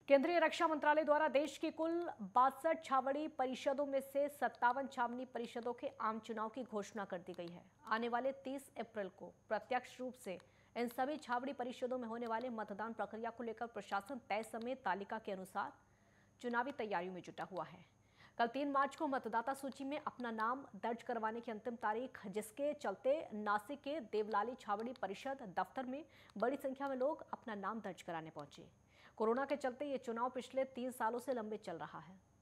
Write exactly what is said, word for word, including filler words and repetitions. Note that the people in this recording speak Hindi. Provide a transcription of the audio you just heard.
केंद्रीय रक्षा मंत्रालय द्वारा देश की कुल बासठ छावनी परिषदों में से सत्तावन छावनी परिषदों के आम चुनाव की घोषणा कर दी गई है। आने वाले तीस अप्रैल को प्रत्यक्ष रूप से इन सभी छावनी परिषदों में होने वाले मतदान प्रक्रिया को लेकर प्रशासन तय समय तालिका के अनुसार चुनावी तैयारियों में जुटा हुआ है। कल तीन मार्च को मतदाता सूची में अपना नाम दर्ज करवाने की अंतिम तारीख, जिसके चलते नासिक के देवलाली छावनी परिषद दफ्तर में बड़ी संख्या में लोग अपना नाम दर्ज कराने पहुंचे। कोरोना के चलते ये चुनाव पिछले तीन सालों से लंबे चल रहा है।